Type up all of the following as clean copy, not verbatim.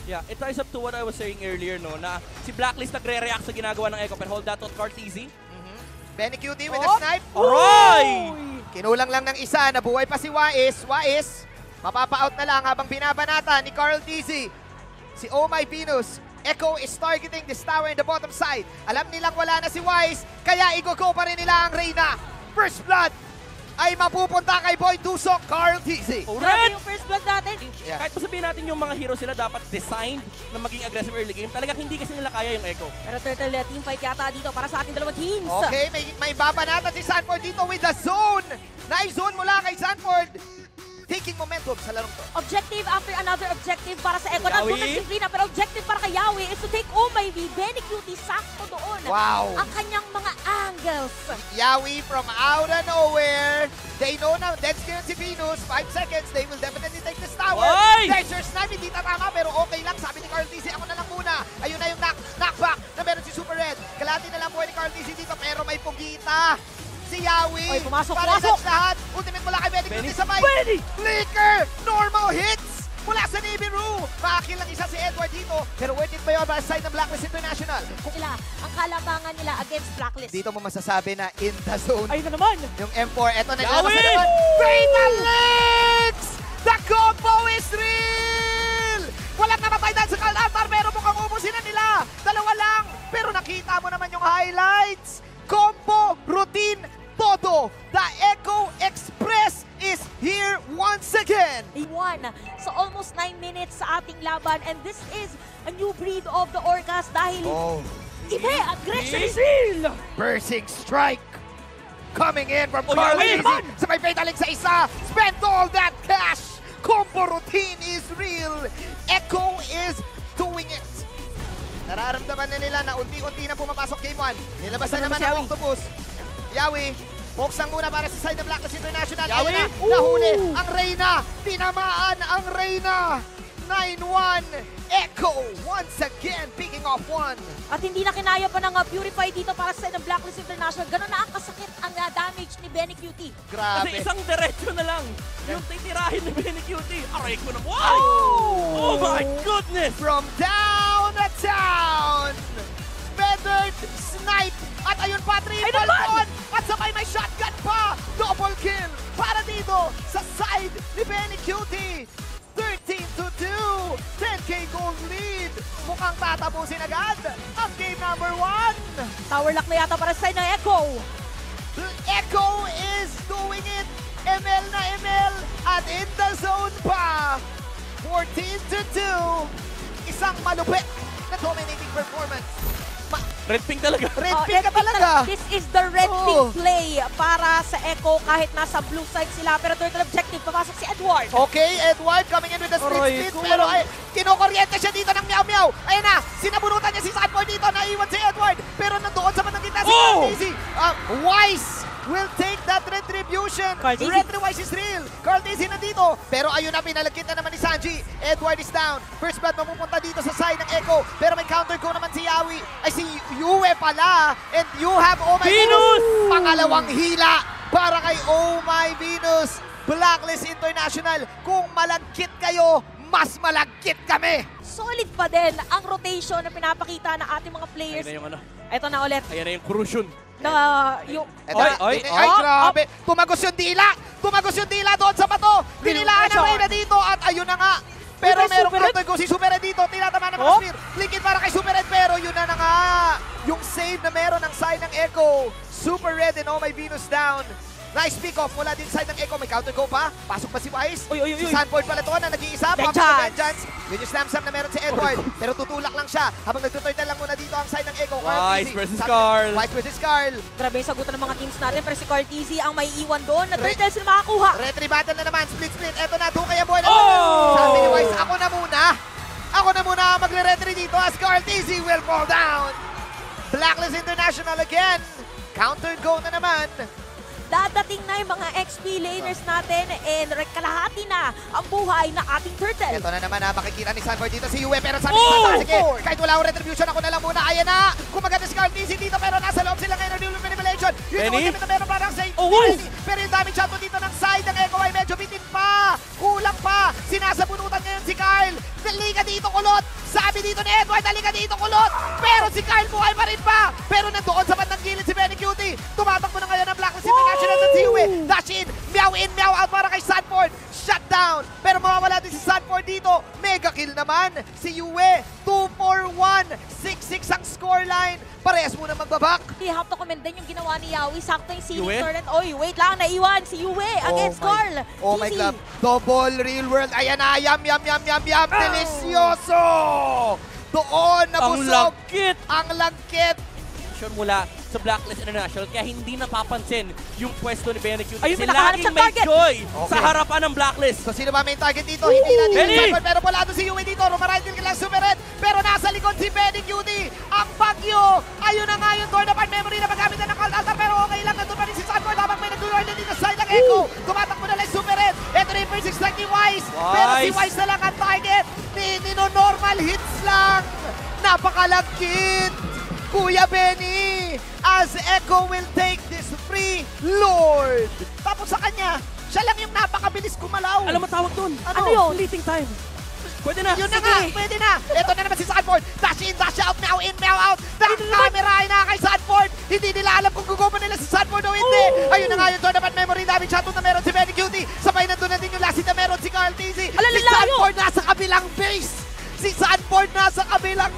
Yeah, it ties up to what I was saying earlier, no, na si Blacklist nagre-react sa ginagawa ng Echo, pero hold that thought, Cards easy. Benny Cutie with a snipe. Aray! Kinulang lang ng isa, nabuhay pa si Wais. Wais, mapapa-out na lang habang binabanata ni Carl Dizzy. Si Oh My Venus, Echo is targeting this tower in the bottom side. Alam nilang wala na si Wise, kaya i-go pa rin nila ang Reyna. First blood ay mapupunta kay Boy Dusok, Carl Dizzy. Grabe yung first blood natin. Yeah. Kahit sabihin natin yung mga hero sila dapat designed na maging aggressive early game, talagang hindi kasi nila kaya yung Echo. Pero Turtle, team fight yata dito para sa ating dalawang teams. Okay, may babanatan si Sanford dito with the zone. Nice zone mula kay Sanford. Taking momentum sa larong to. Objective after another objective para sa Echo. Yawi. Nandun si Frina, pero objective para kay Yawi is to take Oh My V. Benny Cutie, sakto doon. Wow. Ang kanyang mga angles. Yawi from out of nowhere. They know na dead skin si Venus. 5 seconds, they will definitely take this tower. Oy! There's your snipe, hindi tatama pero okay lang. Sabi ni Carl Dizzy, ako na lang muna. Ayun na yung knockback na meron si Super Red. Kalati na lang po ni Carl Dizzy dito pero may pugita. Si Yawi. Oy, pumasok. Lahat. Ultimate mula kay Benny. Sabay. Flicker! Normal hits! Mula sa Nibiru. Makakill lang isa si Edward dito. Pero worth it ba yun para sa side ng Blacklist International? Sila, ang kalamangan nila against Blacklist. Dito mo masasabi na in the zone. Ayun na naman. Yung M4, eto na Yawi! nilabas na naman. Fatal Legs! The combo is real! Walang namatay dahil sa Kaldantar pero mukhang ubusin na nila. Dalawa lang. Pero nakita mo naman yung highlights. Combo, routine, todo. The Echo Express is here once again. They won. So almost 9 minutes sa ating laban and this is a new breed of the Orcas dahil iba aggression. Bursting strike coming in from Oh, Carl Yawi! Dizzy. Sa may fatal sa isa. Spend all that cash. Combo routine is real. Echo is doing it. Nararamdaman na nila na unti-unti na pumapasok game 1. Nilabas na naman ang Octopus. Yawi, buksan muna para sa side ng Blacklist International. Yawi! Ayun na, nahuli ang Reyna. Tinamaan ang Reyna. 9-1. Echo once again picking off 1. At hindi na kinaya pa ng Purify dito para sa side ng Blacklist International. Ganun na ang kasakit ang damage ni Benny Cutie. Grabe. Kasi isang diretso na lang yung titirahin ni Benny Cutie. Aray ko na. Wow! Oh my goodness! From down the town. Feathered snipe. At ayun pa, triple on. At sabay may shotgun pa. Double kill para dito sa side ni Benny Cutie. 13-2. 10k gold lead. Mukhang tatapusin agad ang game number 1. Tower lock na yata para sa side ng Echo. Echo is doing it. ML na ML. At in the zone pa. 14-2. Isang malupit na dominating performance. Red pink talaga. Red Oh, pink ka talaga. This is the red pink play para sa Echo kahit nasa blue side sila. Pero turtle objective, papasok si Edward. Okay, Edward coming in with the Aray split ko. pero ay, kinukuryente siya dito ng Meow Meow. Ayun na, sinabunutan niya si Sanford dito, naiwan si Edward. Pero nandoon sa bandang gitna si Carl Dizzy. Wise will take that retribution. Carl Dizzy. Retri-Wise is real. Carl Dizzy nandito. Pero ayun na, pinalagkit na naman ni Sanji. Edward is down. First blood mapupunta dito sa side ng Echo. Pero may counter ko naman si Yawi. Ay si Yue pala. And you have Oh My Venus! Pangalawang hila para kay Oh My Venus. Blacklist International. Kung malagkit kayo, mas malagkit kami. Solid pa din ang rotation na pinapakita ng ating mga players. Ayan na yung ano. Ito na ulit. Ayan na yung crucian. Na yung Eto, Ay, ay, grabe. Tumagos yung dila. Tumagos yung dila doon sa bato. Dinilaan ang Reyna dito at ayun na nga. Pero Super merong Red. counter go si Super Red dito. Tinatama ng mga spear. Flick it para kay Super Red pero yun na nga. Yung save na meron ng side ng Echo. Super Red and Oh My Venus down. Nice pick off mula din side ng Echo. May counter go pa. Pasok pa si Wise. Uy. Si Sanford pala to na nag-iisa. Vengeance. Yun yung slam na meron si Edward. Pero tutulak lang siya. Habang nagtuturtle lang muna dito ang side ng Echo. Wise versus Carl. Wise versus Carl. grabe yung sagutan ng mga teams natin. Pero si Carl Dizzy ang may iwan doon. Na turtle sila makakuha. Retry battle na naman. Split. Eto na. Tukay ang buwan na Oh! Sabi ni Wise, ako na muna magre-retry dito as Carl Dizzy will fall down. Blacklist International again. Counter go na naman. Dadating na yung mga XP laners natin and kalahati na ang buhay na ating turtle. Ito na naman makikita ni Sanford dito si Yue pero sabi Oh! ni sige, kahit wala akong retribution ako na lang muna. Ayan na, kumagat si Carl Dizzy dito pero nasa loob sila ngayon ng Duel of Manipulation. Yun yung Benny? ultimate na meron parang sa Oh! pero yung damage shot mo dito ng side ng Echo ay medyo bitin pa. Kulang pa. Sinasabunutan ngayon si Kyle. Dali ka dito kulot. Sabi dito ni Edward, halika dito kulot. Pero si Kyle buhay pa rin ba? Pero nandoon sa bandang gilid si Benny Cutie. Tumatakbo na ngayon ang Blacklist International sa Tiwi. Dash in, meow out para kay Sanford. Shut down. Pero mawawala din si Sanford dito. Mega kill naman si Yue. 2-4-1. 6-6 ang scoreline. Parehas muna magbabak. We have to commend din yung ginawa ni Yawi. Sakto yung ceiling Yue? turret. Oy, wait lang, naiwan si Yue against Carl. Oh my Easy. God. Double real world. Ayan na. Yum. Delicioso. Doon Ang nabusog. lagkit! Ang lagkit. Mula sa Blacklist International kaya hindi napapansin yung pwesto ni Benny Cutie. Ayun, Kasi may nakahanap laging siyang may target. joy Okay. sa harapan ng Blacklist. So sino ba main target dito? Hindi natin Benny! Sanford, pero palado si Yue dito. Rumaride din lang Super Red. Pero nasa likod si Benny Cutie. Ang bagyo. Ayun na nga yung Tornapart memory na magamit na ng Cold Altar. Pero okay lang. Nandun pa rin si Sanford. Habang may nag-lure na dito sa side ng Echo. Tumatakbo na lang Super Red. Ito na yung first strike ni Wise. Pero si Wise na lang ang target. Nino-normal hits lang. Napakalagkit. Kuya Benny, as Echo will take this free Lord. Tapos sa kanya, siya lang yung napakabilis kumalaw. Alam mo tawag doon? Ano yun? Fleeting time. Pwede na. Yun na nga, pwede na. Ito na naman si Sanford. Dash in, dash out, meow in, meow out. Camera ay na kay Sanford. Hindi nila alam kung gugupa nila si Sanford o hindi. Ayun na nga yung tournament memory. Daming shot na meron si Benny Cutie. Sabay nandun na din yung last hit na meron si Carl Tizzy. Si Sanford nasa kabilang base. Si Sanford nasa kabilang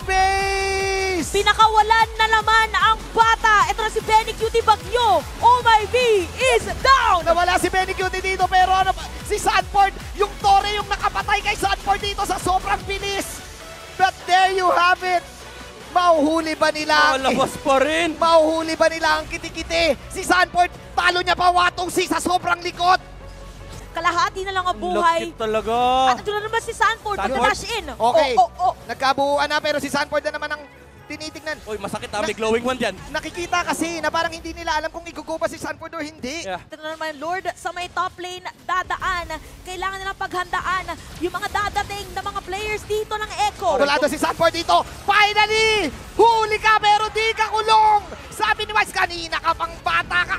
base. Pinakawalan na naman ang bata. Ito na si Benny Cutie Bagyo. Oh my V is down. Nawala si Benny Cutie dito pero ano pa, si Sanford, yung Torre yung nakapatay kay Sanford dito sa sobrang bilis. But there you have it. Mauhuli ba nila? Labas pa rin. Mauhuli ba nila ang kitikiti? Si Sanford, talo niya pa watong si sa sobrang likod. Kalahati na lang ang buhay. Lagkit talaga. At ito na naman si Sanford. Sanford? Dash in. Okay, Oh. nagkabuuan na pero si Sanford na naman ang tinitignan. Uy, masakit ha. May glowing one dyan. Nakikita kasi na parang hindi nila alam kung igugupa si Sanford o hindi. Yeah. Ito na naman, Lord, sa may top lane, dadaan. Kailangan nilang paghandaan yung mga dadating na mga players dito ng Echo. Tulado si Sanford dito. Finally! Huli ka pero di ka kulong! Sabi ni Wise, kanina ka pang bata ka.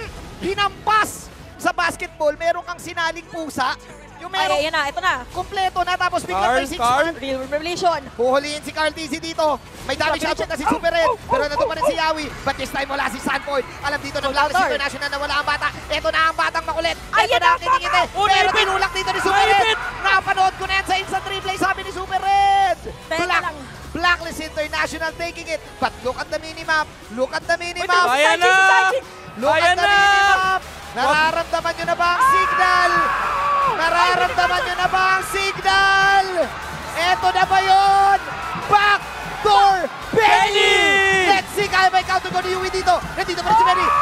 Hinampas! Sa basketball, meron kang sinaling pusa. Yung meron Ay, ayan na, ito na. kompleto na tapos biglang may 6 Carl. Real revelation. Huhulihin si Carl Tizzy dito. May damage shot na si Super Red. Pero nandun pa rin si Yawi. But this time wala si Sanford. Alam dito ng Blacklist International na wala ang bata. Eto na ang batang makulit. Ayan Ito na ang ang kinikite. bata! Oh, Pero naipit! tinulak dito ni Super Red. Naipit! Napanood ko na yan sa instant replay. Sabi ni Super Red. Teka lang. Blacklist International taking it. But look at the minimap. Look at the minimap. Kaya na! Look Kaya at the na! minimap. Nararamdaman nyo na ba ang signal? Nararamdaman nyo na ba ang signal? Eto na ba yun? Backdoor Benny! Let's see, kaya may counter ko ni Yui dito. Nandito pa rin si Benny.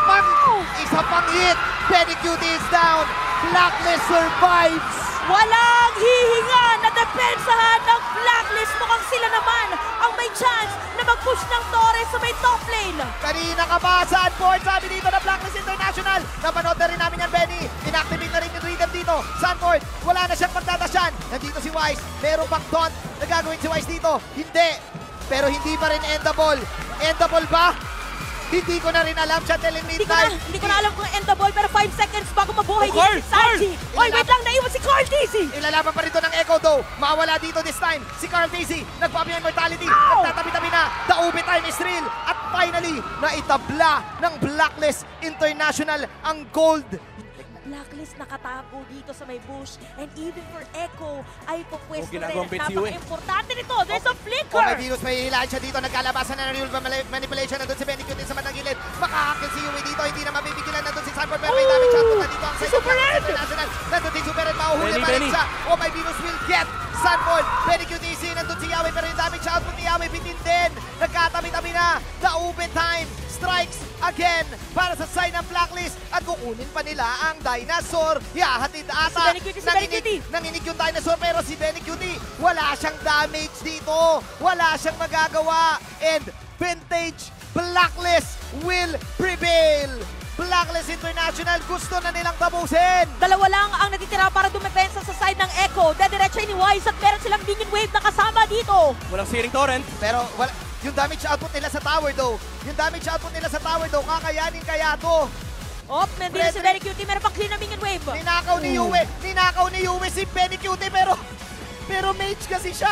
Isa pang hit. Benny Cutie is down. Blacklist survives. Walang hihinga na depensahan ng Blacklist. Mukhang sila naman ang may chance na mag-push ng Torres sa may top lane. Kanina ka ba, Sanford? Sabi dito na Blacklist International. Napanood na rin namin yan, Benny. Inactivate na rin yung rhythm dito. Sanford, wala na siyang pagdadasyan. Nandito si Wise. Meron bang taunt na gagawin si Wise dito? Hindi. Pero hindi pa rin endable. Endable ba? Hindi ko na rin alam siya telling me Hindi ko na alam kung end the ball, pero 5 seconds bago mabuhay Oh, dito si Carl! Sanji. Oy, wait lang, naiwan si Carl Dizzy. Ilalaban pa rito ng Echo though. Mawala dito this time. Si Carl Tizzy, nagpapi ng mortality. Ow! Nagtatabi-tabi na. The OB time is real. At finally, naitabla ng Blacklist International ang gold. Blacklist nakatago dito sa may bush. And even for Echo, ay pupwesto rin. ginagawang Betsy Napaka-importante nito. There's a flicker. Oh, may virus, may hilaan siya dito. Nagkalabasan na ng real manipulation. Nandun si Benny Cutie sa bandang gilid. Makakakil si Yui dito. Hindi na mabibigilan. Nandun si Sanford. Pero may damage shot. Punta dito ang side of Blacklist International. Nandun si Super Red. Mahuhuli pa rin Benny. siya. Oh, may virus will get Sanford. Benny Cutie si nandun si Yawi. Pero yung damage output ni Yawi bitin din. Nagkatabi-tabi na. The overtime strikes again para sa side ng Blacklist. At kukunin pa nila ang dinosaur. Yahatid ata. Si Benny Cutie. Nanginig yung dinosaur pero si Benny Cutie wala siyang damage dito. Wala siyang magagawa. And Vintage Blacklist will prevail. Blacklist International gusto na nilang tapusin. Dalawa lang ang natitira para dumepensa sa side ng Echo. Dediretso ni Wise at meron silang minion wave na kasama dito. Walang searing torrent. Pero wala, yung damage output nila sa tower though. Yung damage output nila sa tower though, kakayanin kaya to. Oh, nandito si Benny Cutie. Meron pang clean na minion wave. Ninakaw ni Yue si Benny Cutie pero mage kasi siya.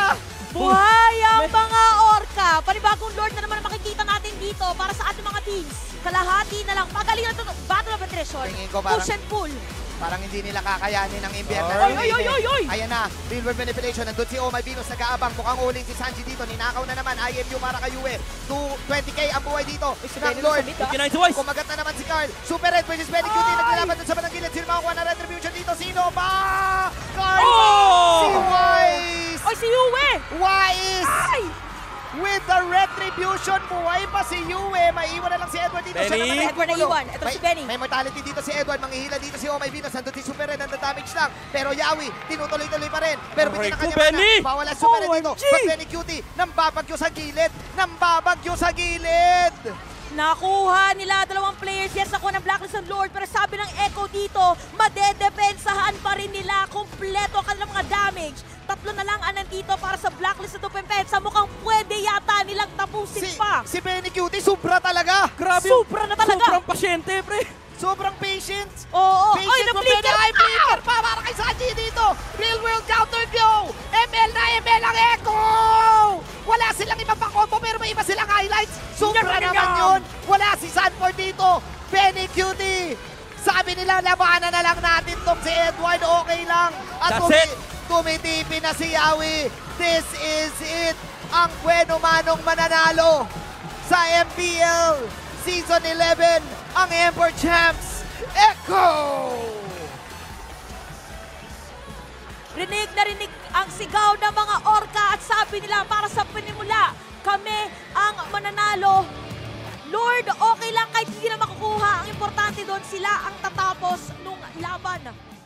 Buhay ang mga orca! Panibagong Lord na naman ang makikita natin dito para sa ating mga teams. Kalahati na lang. Pagalingan ito. Battle of attrition. Tingin ko parang- Push and pull. Parang hindi nila kakayanin ang Imbier na Oy, oy! Ayan na, real world manipulation. Nandun si Oh My Venus, nag-aabang. Mukhang uling si Sanji dito. Ninakaw na naman, IMU para kay Yue. 20k ang buhay dito ng Lord. Recognize the voice. Kumagat na naman si Carl. Super Red versus Benny Cutie. Naglalaban dun sa bandang gilid. Sino makakuha na retribution dito? Sino ba? Carl! Oh! Si Wise! Oy, si Yue! Wise! Ay! With the retribution, buhay pa si Yue. Maiiwan na lang si Edward dito. Siya Benny. naman ang Edward na gumugulo. iwan. Ito si Benny. May mortality dito si Edward. Manghihila dito si Oh My Venus. Nandun si Super Red. Nandun damage lang. Pero Yawi, tinutuloy-tuloy pa rin. Pero bitin ang Rico, kanya Benny. mana. Bawala si Super Red dito. OMG. But Benny Cutie, nambabagyo sa gilid. Nambabagyo sa gilid. Nakuha nila dalawang players. Yes, nakuha ng Blacklist ng Lord. Pero sabi ng Echo dito, madedepensahan pa rin nila. Kompleto ang kanilang mga damage. Tatlo na lang ang nandito para sa Blacklist na Dupenpensa. Mukhang pwede yata nilang tapusin pa. Si Benny Cutie, sobra talaga. Grabe. Sobra na talaga. Sobrang pasyente, pre. Sobrang patient. Oo. Oy, Patient mo, na-flicker Benny. Ay, pa! flicker pa para kay Sanji dito. Real world counter go. ML na ML ang Echo. Wala silang ibang pang-combo pero may iba silang highlights. Sobra Nyam, nyam, naman nyam. yun. Wala si Sanford dito. Benny Cutie. Sabi nila, labanan na lang natin tong si Edward. Okay lang. At That's it. tumitipi na si Yawi. This is it. Ang Bueno Manong mananalo sa MPL Season 11. Ang Emperor Champs, Echo! Rinig na rinig ang sigaw ng mga orca at sabi nila para sa panimula, kami ang mananalo. Lord, okay lang kahit hindi na makukuha. Ang importante doon, sila ang tatapos nung laban.